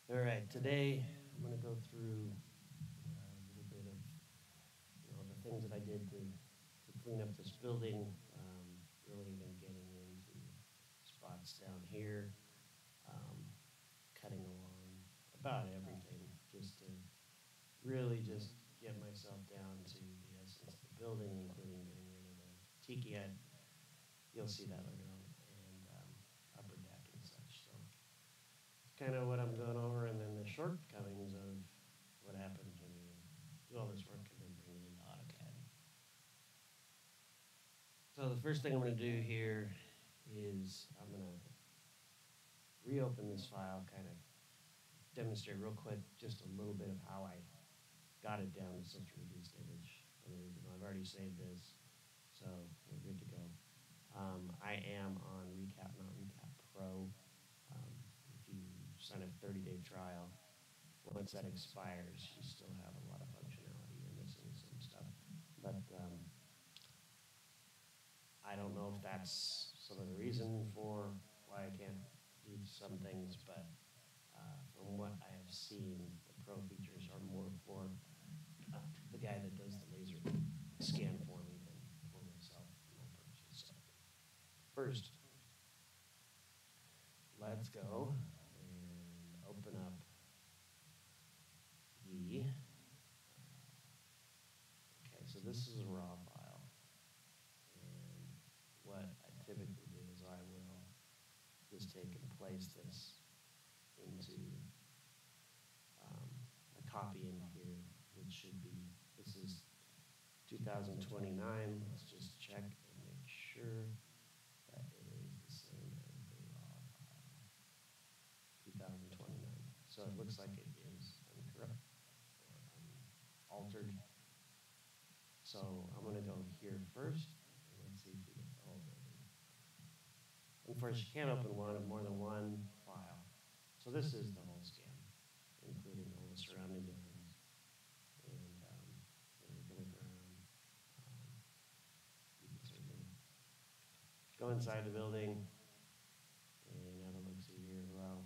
All right, today I'm going to go through a little bit of the things that I did to clean up this building. Really even getting into spots down here, um, cutting along about everything, just to really just get myself down to the essence of the building, including getting rid of the tiki. You'll see that later on, and upper deck and such. So kind of what I'm going over, and then the shortcomings of what happens when you do all this work and then bring it into AutoCAD. So the first thing I'm going to do here is I'm going to reopen this file, kind of demonstrate real quick just a little bit of how I got it down to such a reduced image from the original. I've already saved this, so we're good to go. I am on ReCap, not ReCap Pro. If you sign up 30-day trial, once that expires, you still have a lot of functionality. You're missing some stuff. But I don't know if that's some of the reason for why I can't do some things, but from what I have seen, the pro features are more for the guy that does the laser scan for me than for myself and my purposes. So first, let's go and open up the, okay, so this is a raw file. And what I typically do is I will just take and place this into a copy in here, which should be, this is 2029. Let's just check and make sure that it is the same as the raw file, 2029. So it looks like it is incorrect or altered. So I'm going to go here first, and let's see if we get the whole building. And first, you can't open more than one file. So this is the whole scan, including all the surrounding buildings. And we're going to look around. You can certainly go inside the building and have a look-see here as well.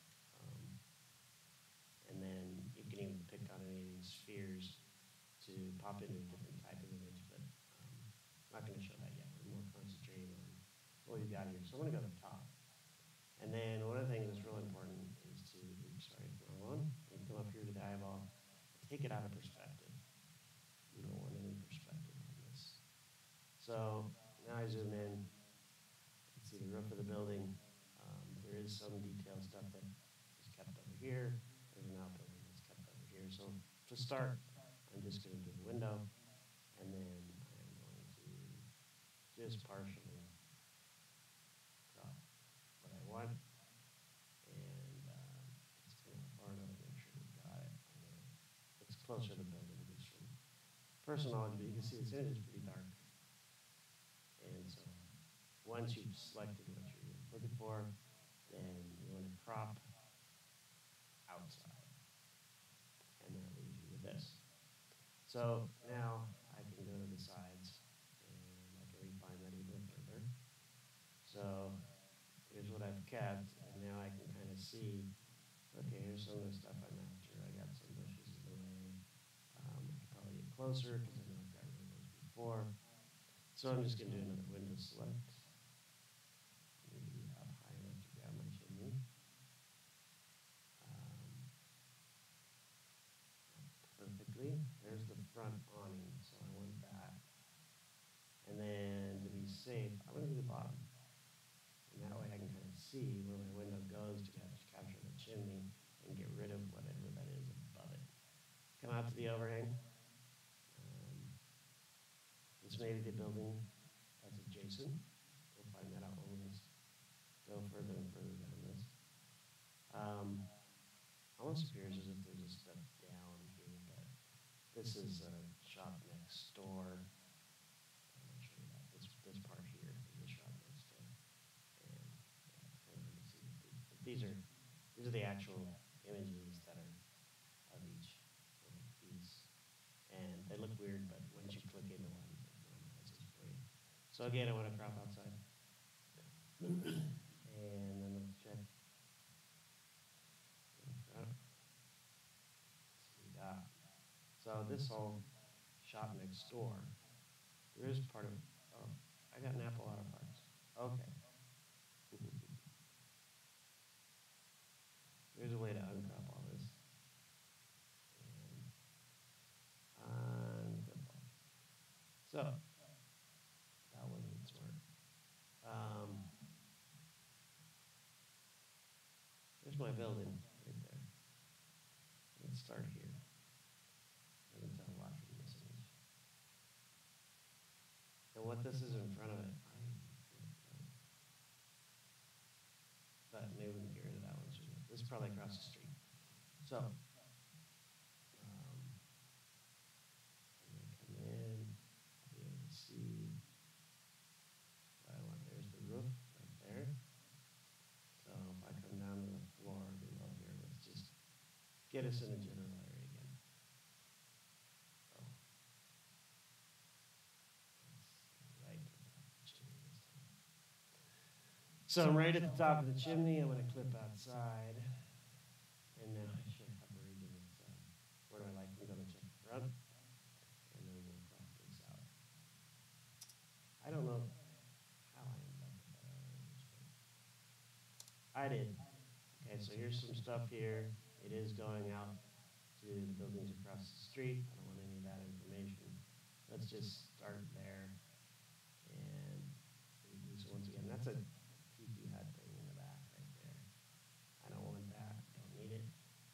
And then you can even pick on any of these spheres to pop into a different type of image, but I'm not going to show that yet. We're more concentrating on what we've got here. So I'm going to go to the top. And then one of the things that's real important is to, oops, sorry, wrong one. You come up here to the eyeball, take it out of perspective. You don't want any perspective on this. So now I zoom in. You can see the roof of the building. There is some detailed stuff that is kept over here. There's an outbuilding that's kept over here. So to start, I'm just going to do a window, and then I'm going to just partially crop what I want, and it's kind of far enough to make sure we've got it. It's closer to the building, just from personal knowledge, but you can see this image is pretty dark. And so once you've selected what you're looking for, then you want to crop outside, and that leaves you with this. So now I can go to the sides and I can refine that even further. So here's what I've kept, and now I can kind of see, okay, here's some of the stuff I'm after. I got some bushes in the way. I could probably get closer because I know I've got rid of those before. So I'm just going to do another window select. Maybe up high enough to grab my chimney. Perfectly. There's the front awning, so I want that. And then to be safe, I'm going to do the bottom. And that way I can kind of see where my window goes to capture the chimney and get rid of whatever that is above it. Come out to the overhang. This may be the building that's adjacent. We'll find that out when we go further and further down this. Almost appears as if there's a step down here, but this is a shop next door. I'm not sure that this part here is the shop next door, and it's kind of hard to see. But these are the actual images that are of each piece, and they look weird, but once you click into one, it normalizes for you. So again, I want to crop outside, and then let's check. So this whole shop next door, there is part of, oh, I got an Apple Auto Parts. Okay. There's a way to uncrop all this. And unclip all. So, that wasn't smart. There's my building right there. Let's start here. I can tell a lot from this image. And what this is in front of it, but maybe we can get rid of that one soon. This is probably across the street. So, I'm going to come in, be able to see what I want. There's the roof right there. So if I come down to the floor below here, let's just get us in a general area again. Oh. Right to the top of the chimney this time. So I'm right at the top of the chimney. I'm going to clip outside. And now I should have a region inside. Where do I like? I'm going to check the front. And then we'll crop this out. I don't know how I ended up with that image, but I did. Okay, so here's some stuff here. It is going out to the buildings across the street. I don't want any of that information. Let's just start there. And so once again, that's a TP HUD thing in the back right there. I don't want that. Don't need it.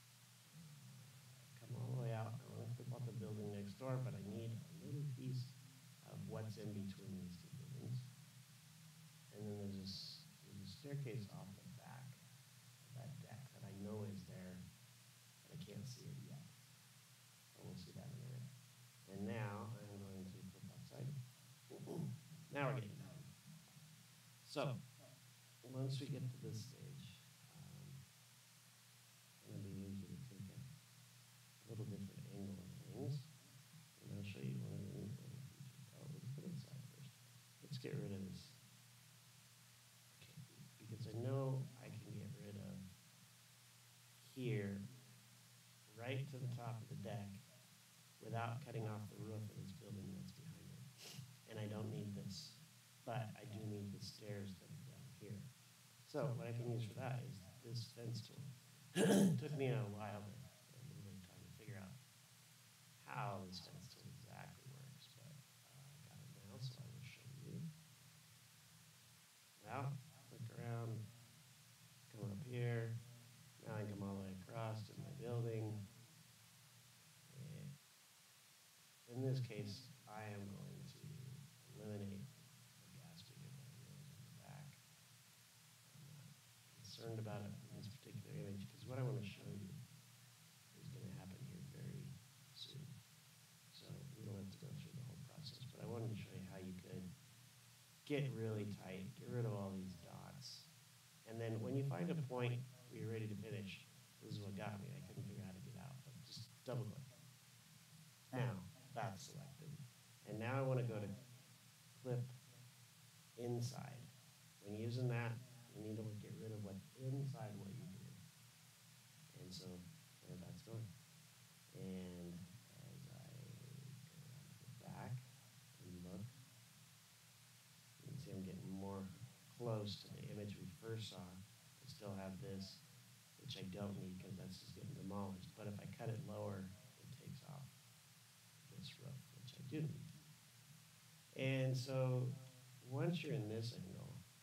Come all the way out. I want to clip out the building next door, but I need a little piece of what's in between these two buildings. And then there's a staircase off the back of that deck that I know is there, but I can't see it yet. So we'll see that in a minute. And now I'm going to clip outside. Now we're getting done. So once we get to this stage, I'm going to be easy to take a little different angle of things. And I'll show you one of the neat little features. Oh, let's put it inside first. Let's get rid of this. Okay, because I know I can get rid of here, right to the top of the deck, without cutting off the roof of this building that's behind it. And I don't need this, but I do need the stairs that are down here. So what I can use for that is this fence tool. It took me a while, a little bit of time to figure out how this fence tool exactly works, but I got it now, so I will show you. Well, click around, come up here. Now I can come all the way across to my building. And in this case, I am going to eliminate the gas vehicle really in the back. I'm not concerned about it in this particular image because what I want to show you is going to happen here very soon. So we don't have to go through the whole process, but I wanted to show you how you could get really tight, get rid of all these dots. And then when you find a point where you're ready to finish, this is what got me. I couldn't figure out how to get out, but just double click. Now, that's selected. And now I want to go to clip inside. When using that, you need to get rid of what's inside what you did. And so there that's going. And as I go around to the back and look, you can see I'm getting more close to the image we first saw. I still have this, which I don't need because that's just getting demolished. But if I cut it lower, it takes off this roof, which I do need. And so once you're in this angle,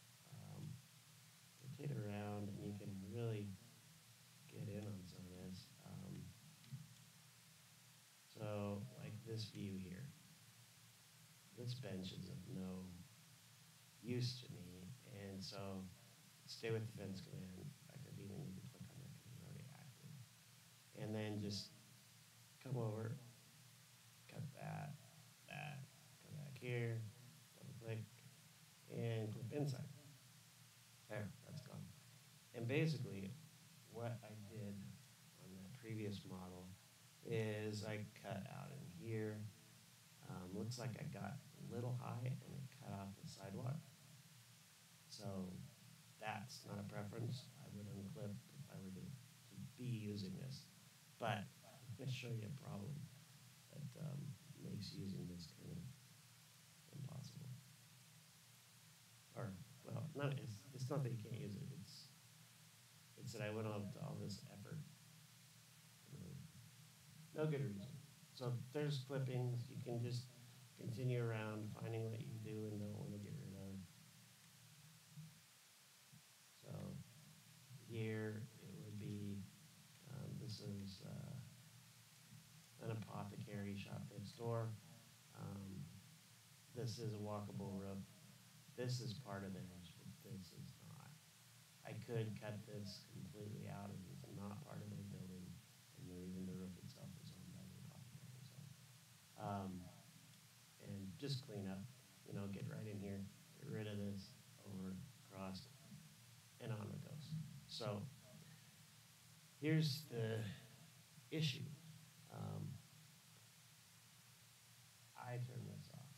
rotate around and you can really get in on some of this. So like this view here, this bench is of no use to me. And so stay with the fence command. In fact, I didn't even need to click on that because it's already active. And then just come over, cut that, come back here, double click, and clip inside. There, that's gone. And basically, what I did on that previous model is I cut out in here. Looks like I got a little high and it cut off the sidewalk. So that's not a preference. I would unclip if I were to be using this. But I'm going to show you a problem makes using this kind of impossible. Or, well, it's not that you can't use it. It's that I went all to all this effort for no good reason. So there's clippings. You can just continue around finding what you do and don't want to get rid of. So here it would be, this is an apothecary shop next door. Um, this is a walkable roof. This is part of theirs, but this is not. I could cut this completely out and it's not part of their building, and even the roof itself is owned by the apothecary. So, um, and just clean up, get right in here, get rid of this, over, across, and on it goes. So here's the issue. Um, I turn this off.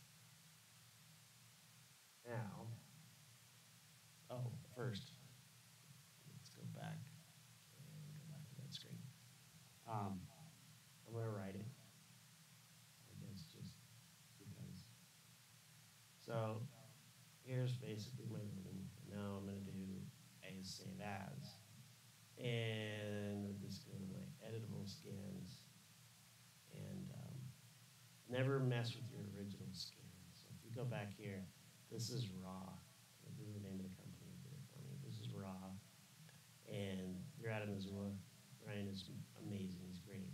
Now, oh, first, let's go back and go back to that screen. Um, I'm going to write it, I guess, just because. So here's basically my building. Now I'm going to do a save as. And we'll just go to my editable scans and never mess with your original scan. So if you go back here, this is raw. This is the name of the company that did it for me. This is raw. And they're out of Missoula. Ryan is amazing. He's great.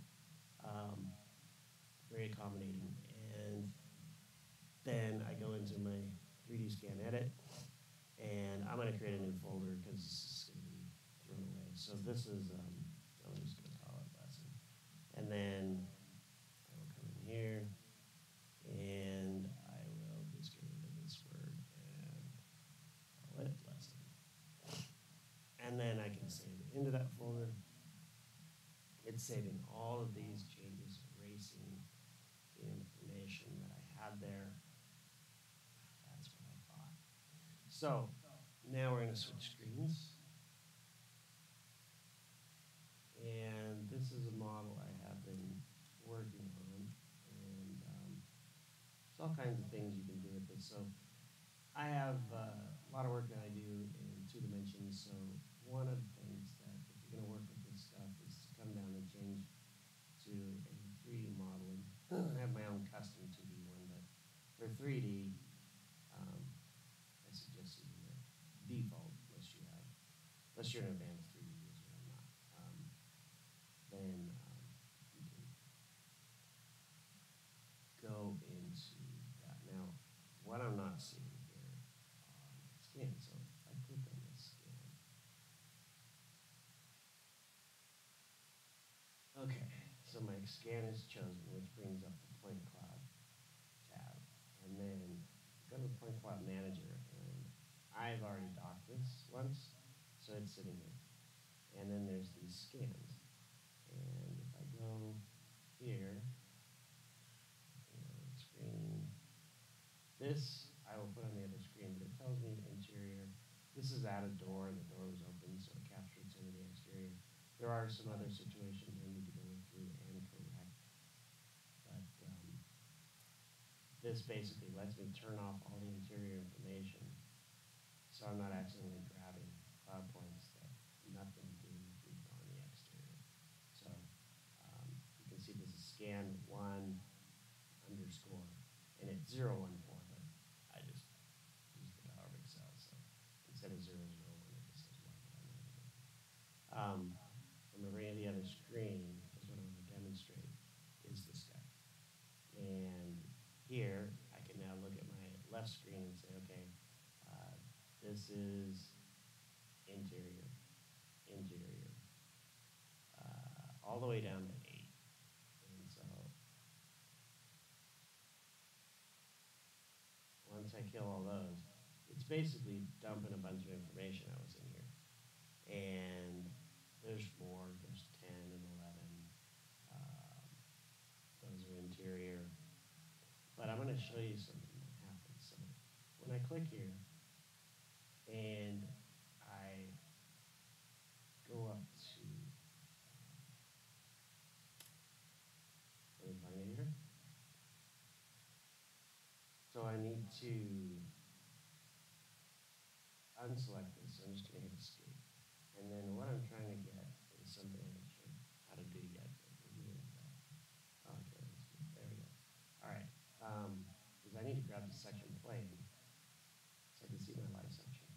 Very accommodating. And then I go into my 3D scan edit, and I'm going to create a new folder because this is going to be thrown away. So this is, I'm just going to call it lesson. And then I will come in here, and I will just get rid of this word and call it lesson. And then I can save it into that folder. It's saving all of these changes, erasing the information that I had there. That's what I thought. So now we're going to switch screens. And this is a model I have been working on. And there's all kinds of things you can do with this. So I have a lot of work that I do in 2 dimensions. So one of the things that if you're going to work with this stuff is to come down and change to a 3D modeling. I have my own custom 2D one, but for 3D, I suggest using the default unless you're an advanced 3D user. I'm not. Then you can go into that. Now, what I'm not seeing here on my scan, so if I click on this scan, okay, so my scan is chosen, which brings up the point cloud tab, and then go to the point cloud manager, and I've already docked this once, so it's sitting here. And then there's these scans. And if I go here, screen, this I will put on the other screen, but it tells me interior. This is at a door, and the door was open, so it captured some of the exterior. There are some other situations I need to go through and correct. But this basically lets me turn off all the interior information, so I'm not accidentally grabbing cloud points that have nothing to do with on the exterior. So you can see this is scan 1 underscore, and it's 014, but I just used the power of Excel, so instead of 001, it just says 1, but I'm not going to. I'm going to bring to the other screen, because what I want to demonstrate is this guy. And here, I can now look at my left screen and say, okay, this is interior, all the way down to 8. And so once I kill all those, it's basically dumping a bunch of information that was in here. And there's more, there's 10 and 11. Those are interior. But I'm going to show you something that happens. So when I click here, and I go up to, let me find it here. to unselect this, so I'm just going to hit escape. And then what I'm trying to get is something I haven't showed how to do yet, but we'll get into that. Okay, there we go. All right, because I need to grab the section plane so I can see my live section.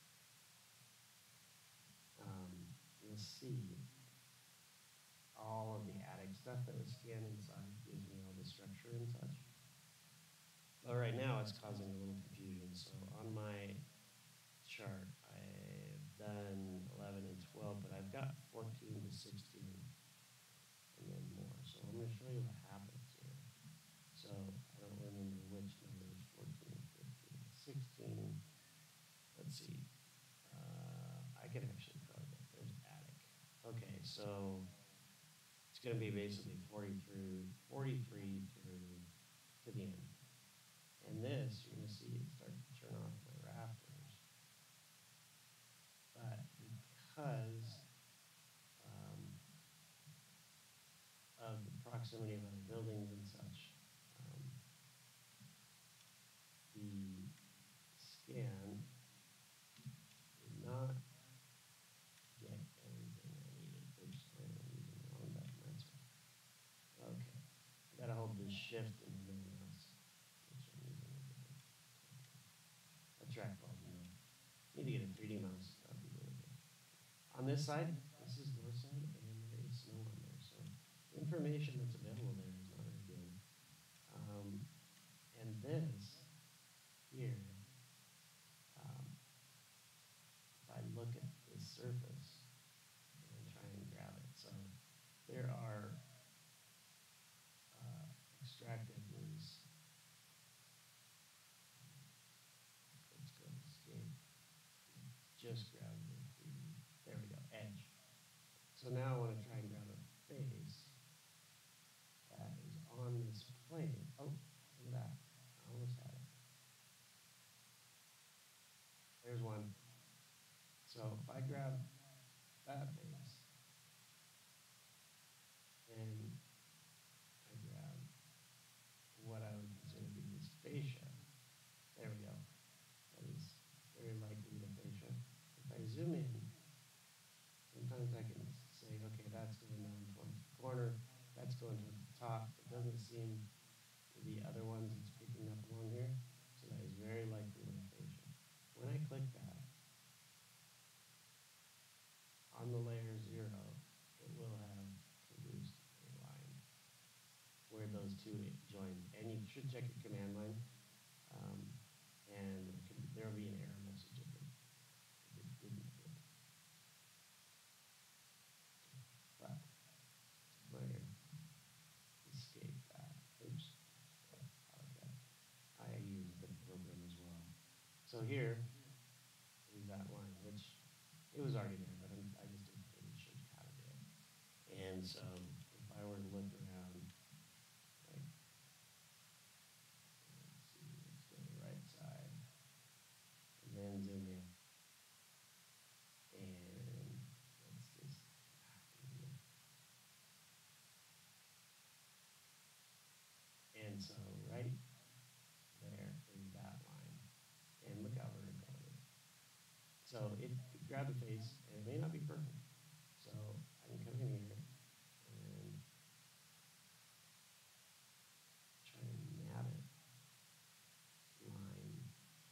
You'll see all of the attic stuff that was scanned inside gives me all the structure and such. But right now it's causing a little confusion. So on my chart, I've done 11 and 12, but I've got 14 to 16 and then more. So I'm going to show you what happens here. So I don't remember which numbers, 14, 15, 16. Let's see. I can actually probably get, there's attic. Okay, so it's going to be basically 43 through to the end. And this, you're going to see it start to turn off my rafters. But because of the proximity of other buildings and such, the scan did not get everything I needed. Oops, I'm using the wrong button, that's right. Okay, I gotta hold this shift and the middle mouse, which I'm using a different a trackball, you know. Need to get a 3D mouse, that'd be really good. On this side, this is north side, and there is snow on there, so the information that's available there is not very good. And this here, if I look at the surface and try and grab it, so there are extracted is, let's go escape, just grab the 3D, there we go, edge. So now I want to try and grab a face that is on this plane. Oh, look at that, I almost had it. There's one. So if I grab that face and I grab what I would consider to be his fascia, there we go. That is very likely the fascia. If I zoom in, sometimes I can say, okay, that's going down towards the corner, that's going towards the top. It doesn't seem the other ones it's picking up along here, so that is very likely the fascia. When I click that, on the layer 0, it will have produced a line where those two join. And you should check your command line, and there will be an error message if it didn't fit. But layer, escape that. Oops. AutoCAD. I use a different program as well. So here is that line, which it was already there, but I just didn't really show you how to do it. And so if I were to look around, like, let's see, let's go to the right side, and then zoom in. And let's just, and so right there is that line. And look how vertical it is. So it grabbed the face, and it may not be perfect. So I can come in here and try and nab it, line,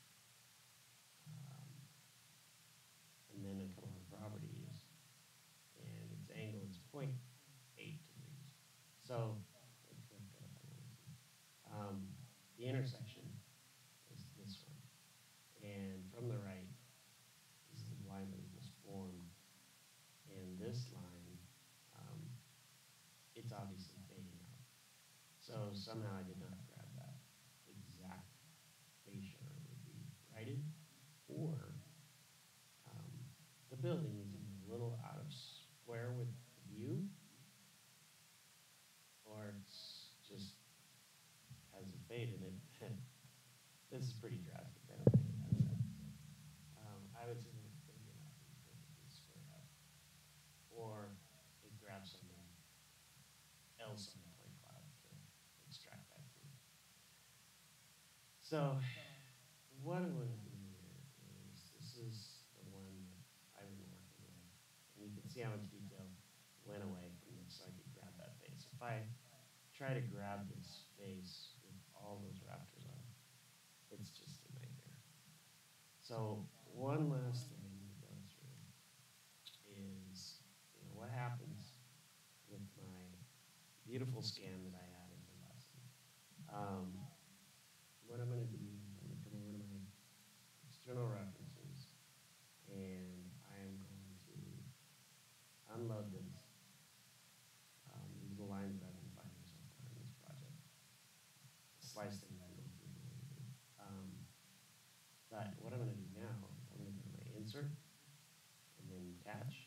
and then a couple of properties, and its angle is 0.8 degrees. So let's look at if I want to see. The intersection is this one, and from the right, this is the line that we just formed, and this line, it's obviously fading out. So somehow I did not grab that exact fascia, or it would be righted, or the building is either a little out of square with the view, or it's just has a fade in it. This is pretty drastic. I don't think it has that. So, I would say it's maybe not being perfectly squared up, or it grabs something else on the point cloud to extract that too. So what I want to do here is this is the one that I've been working with. And you can see how much detail went away from this so I could grab that face. If I try to grab this face with all those rafters on, it's just a nightmare. So one last thing I need to go through is, what happens with my beautiful scan that I added to lesson. Um, what I'm going to do is I'm going to come over to my external references and I am going to unload this. These are the lines that I've been finding so far in this project. Slice things I can go through later. But what I'm going to do now is I'm going to go to my insert and then attach.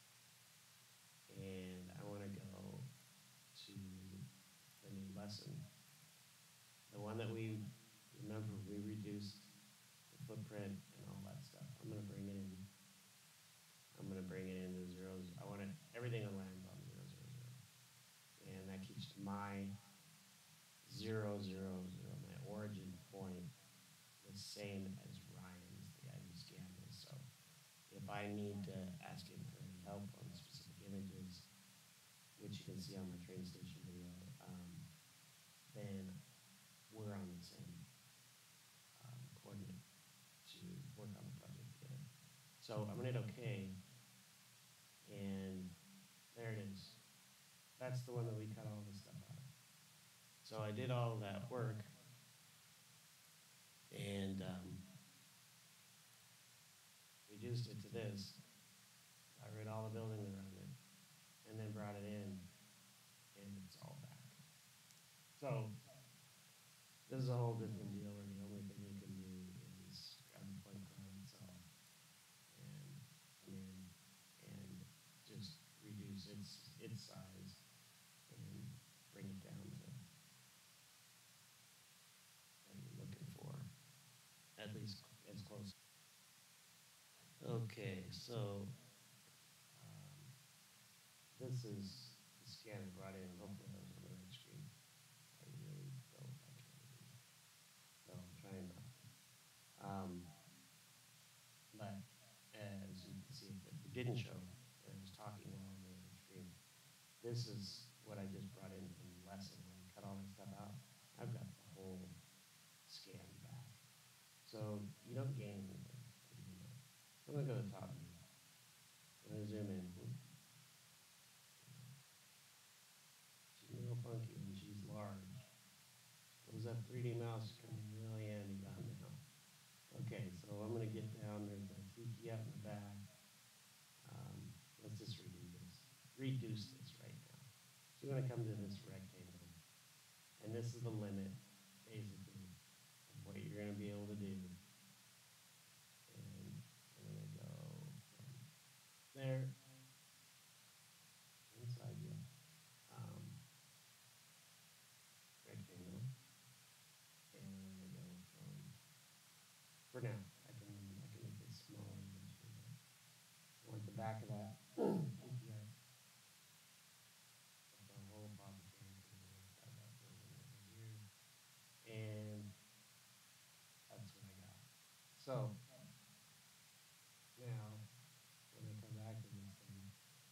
And I want to go to the new lesson. The one that remember, we reduced the footprint and all that stuff. I'm going to bring it in. I'm going to bring it into zeros. I want everything to land on 0, 0, 0. And that keeps my 0, 0, 0, my origin point, the same as Ryan's, the guy who scanned this. So if I need to ask him for any help on specific images, which you can see on my train station video, then we're on the same coordinate to work on the project together. So I'm going to hit OK, and there it is. That's the one that we cut all this stuff out of. So I did all that work, and reduced it to this. I rid all the buildings around it, and then brought it in, and it's all back. So this is a whole different deal where the only thing we can do is grab the point cloud itself and come in and just reduce its size and bring it down to what you're looking for, at least as close. Okay, so this is the scan I brought in. Hopefully I was on the right screen. I really don't like editing, so I'm trying not to. But as you can see, if it didn't show, and I was talking while on the other screen, this is what I just brought in from the lesson. When we cut all that stuff out, I've got the whole scan back. So you don't gain anything by doing that. So I'm going to go to the top view. I'm going to zoom in. She's real funky when she's large. Suppose that 3D mouse can be really handy down now. Okay, so I'm going to get down. There's a tiki out in the back. Let's just reduce this right now. So you're going to come to this rectangle, and this is the limit, basically, of what you're going to be able to do. And I'm going to go from there, inside you, rectangle, and I'm going to go from, for now, I can make this smaller eventually, but I want the back of that API. The whole body character inside that building over here, and that's what I got. So now, when I come back to this thing,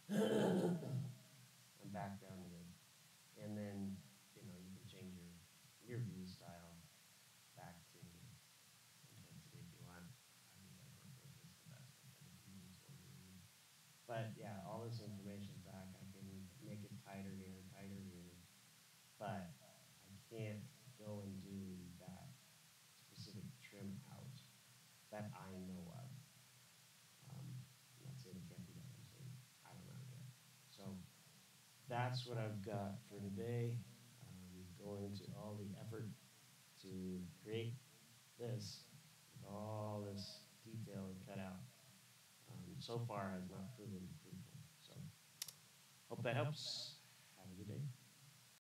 I'm back down to this, and then you can change your view style back to intensity if you want. I mean, I work with this the best, but if you just want to read. But yeah, all this information's back. I can make it tighter here, but I can't go and do that specific trim out that I know of. I'm not saying it can't be done. I'm saying I don't know how to do it. So that's what I've got for today. Going to all the effort to create this with all this detail and cut out. So far has not proven fruitful. So hope that helps.